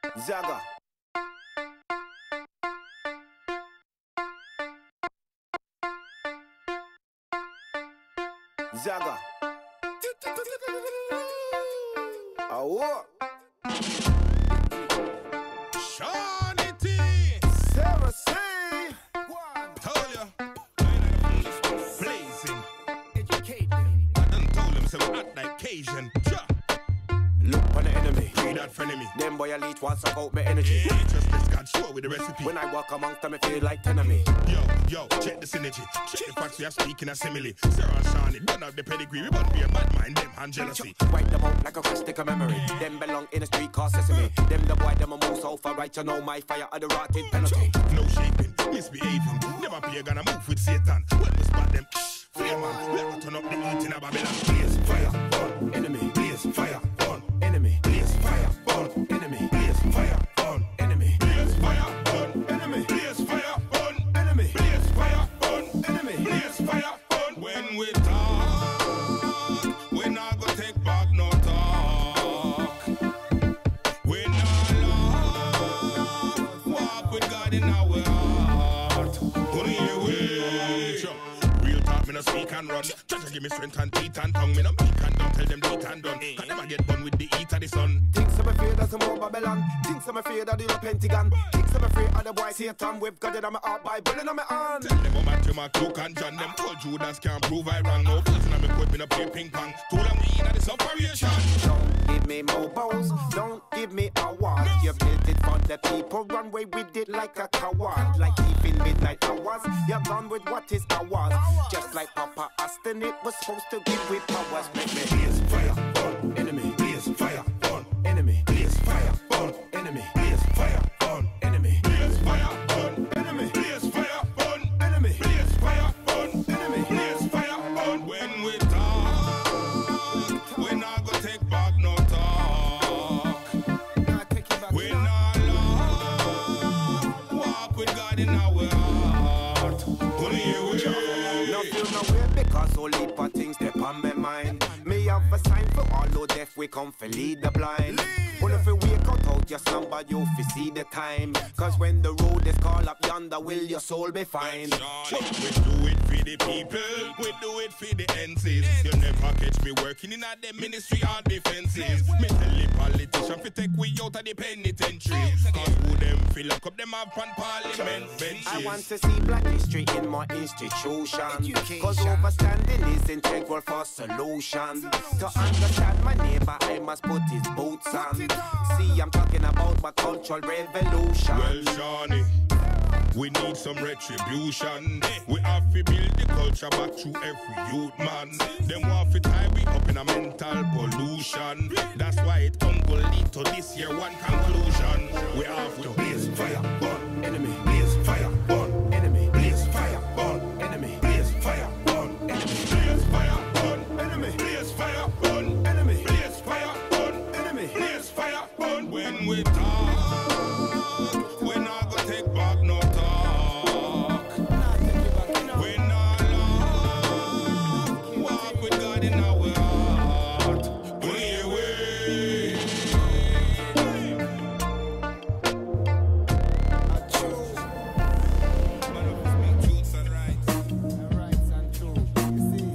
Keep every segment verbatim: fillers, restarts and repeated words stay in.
Zaga. Zaga. Oh, Shawnee T. Sarah C. Told ya. Blazing. Educate them. I done told them so we act like Cajun. Ja. Look on the enemy. Be that frenemy. Them boy elite want suck out my energy. Yeah, just this God sure with the recipe. When I walk amongst them, I feel like ten of me. Yo, yo, check the synergy. Check the facts we are speaking a simile. Sarah and Shawnee don't have the pedigree. We won't be a bad mind, them and jealousy. Wipe them out like a crash stick of memory. Them belong in a street called Sesame. Them the boy, them a move so far right. You know my fire are the rotted penalty. No shaping, misbehaving. Never be gonna move with Satan. When we spot them, flame man. We ever turn up the heat in a Babylon. Blaze fire on enemy. Blaze fire on enemy. Blaze fire on enemy. Blaze fire on enemy. Blaze fire on enemy. Blaze fire on enemy. Blaze fire on enemy. Blaze fire on. When we talk, we not gonna take back no talk. We not lock. Walk with God in our heart. Only your way. Real talk, me no speak and run. Just to give me strength and teeth and tongue. Me no meek and don't tell them do it and done. Cause them a get done with the heat of the sun. Things I'm afraid of some more Babylon. Things I'm afraid of the Pentagon. Things I'm afraid of the boy Satan. We've got it on my heart, Bible in my hand. Tell them about Matthew, Mark, Luke and John. Them old Judas can't prove I wrong. No person on me put me no play ping pong. Too long we in at this operation. Don't give me mobiles, don't give me awards. No. You built it for the people, run away with it like a coward. Like keeping midnight hours, you're gone with what is ours. Just like Papa Aston, it was supposed to give with powers. Make me blaze fire on enemy, blaze fire on enemy, blaze fire on enemy, blaze fire on enemy, Blaze fire on enemy. Blaze fire on enemy, Blaze fire on enemy. Blaze fire on. When we talk, we not gonna take back no talk. We not lock. Walk with God in our heart. Only you will. No feel no way because only for things they on my mind. Me have a sign for all who deaf, we come for lead the blind. When if we wake out out your slumber, you fi see the time. Cause when the road is called up yonder, will your soul be fine? Johnny, we do it for the people, we do it for the N Cs. You never catch me working in a the ministry or defenses. Me tell the politician fi take we out of the penitentiary. Cause who them fill up them up on parliament benches. I want to see black history in my institution. Cause overstanding is integral for solution. To understand my neighbor, I must put his boots on. See, I'm talking about my cultural revolution. Well, Shawnee, we need some retribution. We have to build the culture back to every youth man. Them want to tie we up in a mental pollution. That's why it can go lead to this year one conclusion. We have to blaze fire on enemy. Blaze fire on enemy. Blaze fire on enemy. Blaze fire on enemy. Blaze fire on enemy. Blaze fire on enemy. Blaze fire on enemy. Blaze fire on. When we talk, we not gonna take back no talk. We not lock. Walk with God in our heart. Only way. Truths and rights. Rights and truth. You see?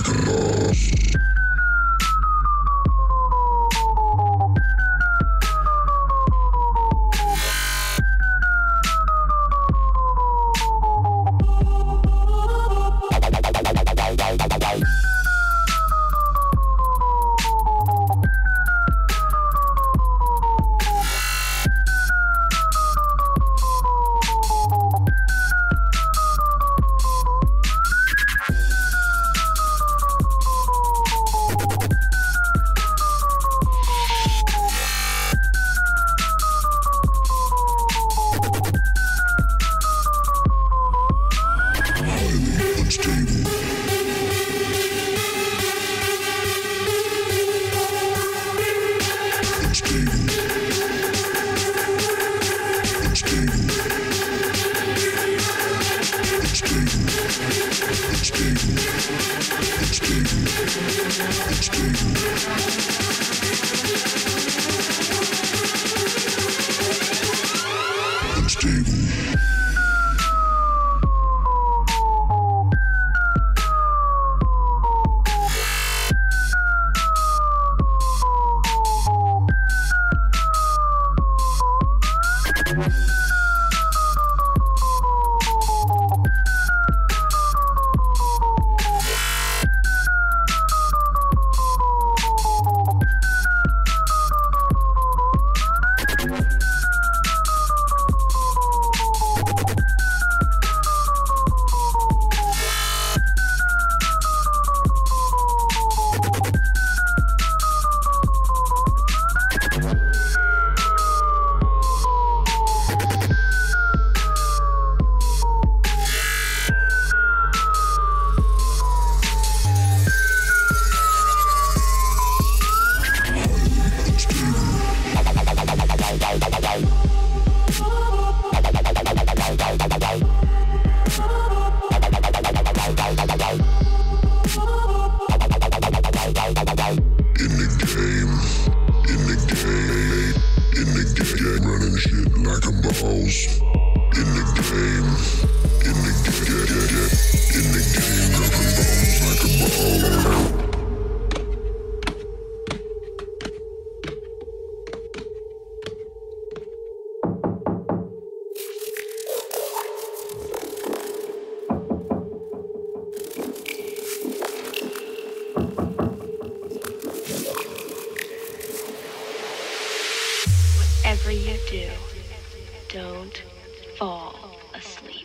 like a boss. Whatever you do, don't fall asleep.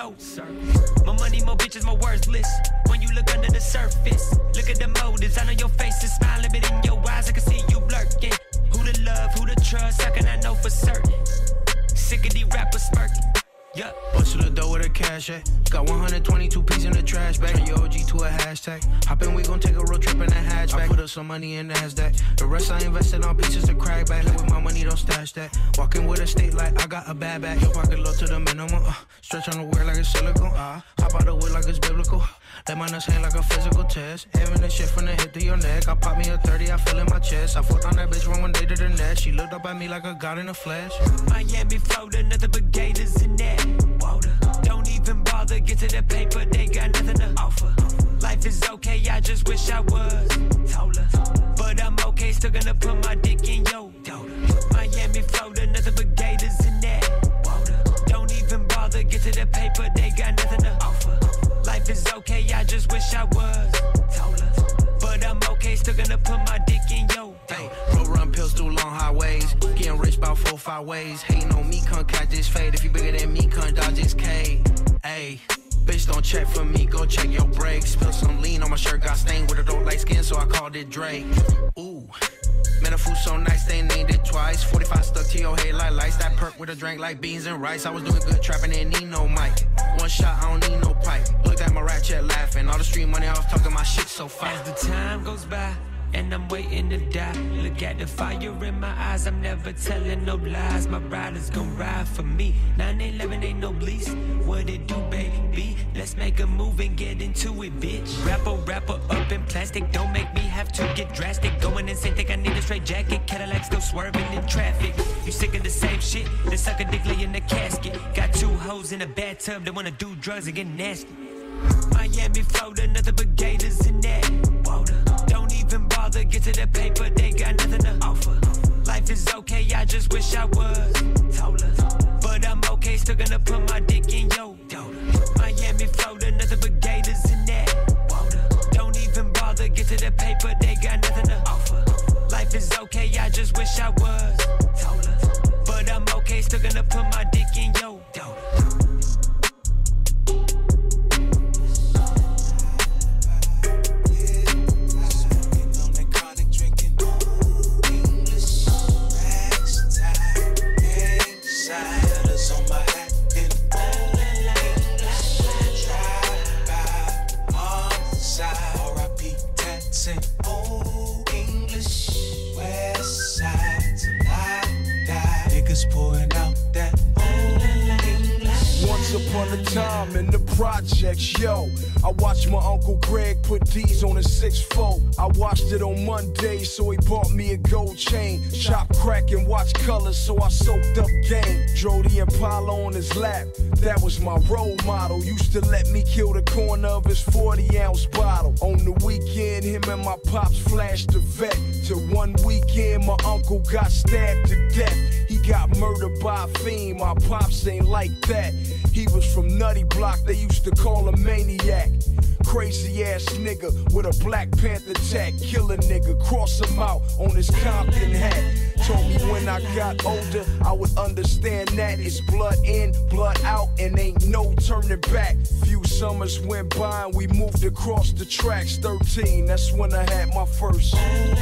go. More money, more bitches, more worthless. When you look under the surface, look at the motives. I know your face is smiling, but in your eyes I can see you lurking. Who to love, who to trust, how can I know for certain? Sick of these rappers smirking. Yeah. Bust to the door with a cash at. Got one hundred twenty-two pieces in the trash bag. Turn your O G to a hashtag. Hop in, we gon' take a road trip in a hatchback. I put up some money in NASDAQ. The rest I invested on pieces to crack back. Play with my money, don't stash that. Walking with a state like I got a bad bag. Your pocket low to the minimum. Uh, stretch on the wear like it's silicone. Uh, hop out the wood like it's biblical. Let my nuts hang like a physical test. Having this shit from the hip to your neck. I pop me a thirty, I feel in my chest. I fucked on that bitch from one day to the next. She looked up at me like a god in the flesh. Miami, Florida, nothing but gators in that water. Don't even bother, get to the paper, they got nothing to offer. Life is okay, I just wish I was taller. But I'm okay, still gonna put my dick in your daughter. Miami, Florida, nothing but gators in that water. Don't even bother, get to the paper, they got nothing to offer. Life is okay, I just wish I was taller. But I'm okay, still gonna put my dick in your daughter. Road run pills through long highways. Getting rich about four, five ways. Hating on me, can't catch this fade. If you bigger than me, can't dodge this K. Ayy. Bitch, don't check for me, go check your brakes. Spill some lean on my shirt, got stained with a dope light skin, so I called it Drake. Ooh, man, the food so nice, they named it twice. forty-five stuck to your head like lights. That perk with a drink like beans and rice. I was doing good trapping, didn't need no mic. One shot, I don't need no pipe. Looked at my rat chat laughing. All the street money off, talking my shit so fine. As the time goes by, and I'm waiting to die. Look at the fire in my eyes, I'm never telling no lies. My riders gon' ride for me. nine eleven ain't no bleeds. What it do, baby? Let's make a move and get into it, bitch. Rapper, rapper up in plastic, don't make me have to get drastic. Going insane, think I need a straight jacket. Cadillac still swerving in traffic. You sick of the same shit? The sucker dick lay in the casket. Got two hoes in a bathtub that wanna do drugs and get nasty. Miami, Florida, nothing but gators in that water. Don't even bother, get to the paper, they got nothing to offer. Life is okay, I just wish I was taller. But I'm okay, still gonna put my dick in your daughter. Miami, Florida, nothing but gators in that water. Don't even bother, get to the paper, they got nothing to offer. Life is okay, I just wish I was taller. But I'm okay, still gonna put my dick in your daughter. Upon a time in the projects, yo, I watched my Uncle Greg put D's on a six four. I watched it on Monday, so he bought me a gold chain. Chop crack and watch colors, so I soaked up game. Drove the Impala on his lap, that was my role model. Used to let me kill the corner of his forty ounce bottle. On the weekend, him and my pops flashed the vet. Till one weekend, my uncle got stabbed to death. He got murdered by a fiend, my pops ain't like that. He was from Nutty Block, they used to call him Maniac. Crazy ass nigga with a Black Panther tag. Kill a nigga, cross him out on his Compton hat. Told me when I got older, I would understand that it's blood in, blood out, and ain't no turning back. Few summers went by and we moved across the tracks. thirteen, that's when I had my first.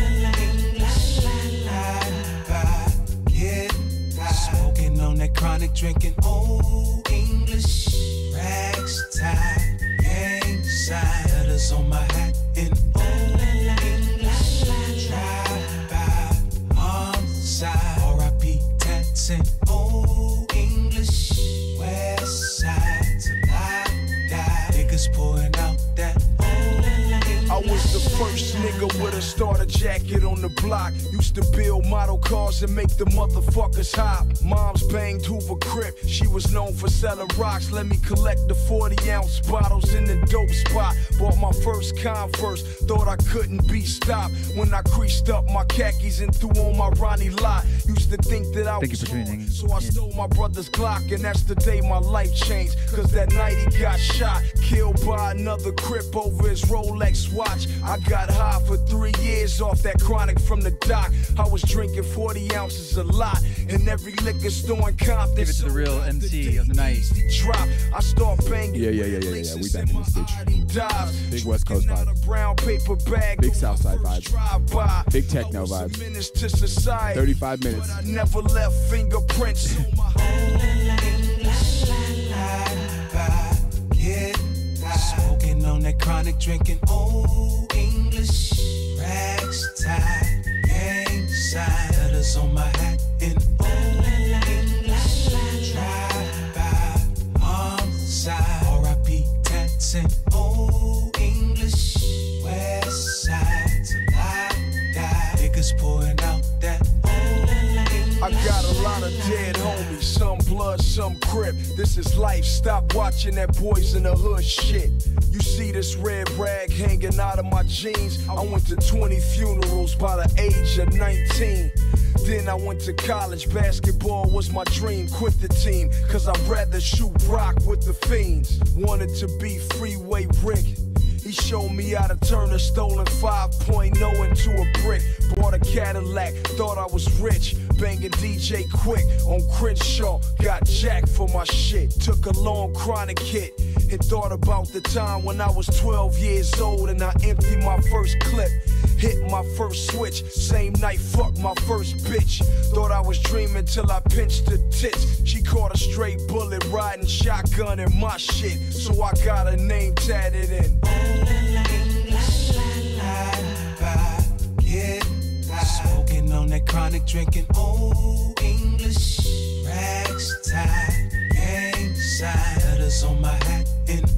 Yeah, smoking on that chronic, drinking old English. Rags tied, gang sign, letters on my hat in old English. Drive by, arms side, R I P tats in old English. West side till I die, niggas pouring out that old English. I was the first nigga with a starter jacket on the block. Used to build model cars and make the motherfuckers hop. Mom's banged Hoover Crip, she was known for selling rocks. Let me collect the forty ounce bottles in the dope spot. Bought my first Converse, thought I couldn't be stopped. When I creased up my khakis and threw on my Ronnie Lott. Used to think that I Thank was you for tuning in. so I stole my brother's Glock. And that's the day my life changed, cause that night he got shot. Killed by another Crip over his Rolex watch. I got high for three years off that chronic from the dock. I was drinking forty ounces a lot in every liquor store in Compton. Give it to the real M C of the night. Drop. I start banging. Yeah, yeah, yeah, yeah, yeah. We back in this bitch. Big West Coast vibe. Brown paper bag. Big Southside vibe. Big techno vibe. thirty-five minutes. I never left fingerprints. Smoking on that chronic, drinking old English. Rags tied, gang sign. Letters on my hat in old English. Drive by, arm side. R I P tats in old English. West side till I die. Niggas pouring out that old English. I got a lot of dead homies, some blood, some crip. This is life, stop watching that Boys in the Hood shit. You see this red rag hanging out of my jeans. I went to twenty funerals by the age of nineteen. Then I went to college, basketball was my dream. Quit the team, cause I'd rather shoot rock with the fiends. Wanted to be Freeway Rick. He showed me how to turn a stolen five point oh into a brick. Bought a Cadillac, thought I was rich. Banging D J Quick on Crenshaw. Got jacked for my shit. Took a long chronic hit. And thought about the time when I was twelve years old and I emptied my first clip. Hit my first switch. Same night, fuck my first bitch. Thought I was dreaming till I pinched her tits. She caught a straight bullet riding shotgun in my shit. So I got her name tatted in. Smoking on that chronic, drinking old English. Rags tied, gang sign. Letters on my hat in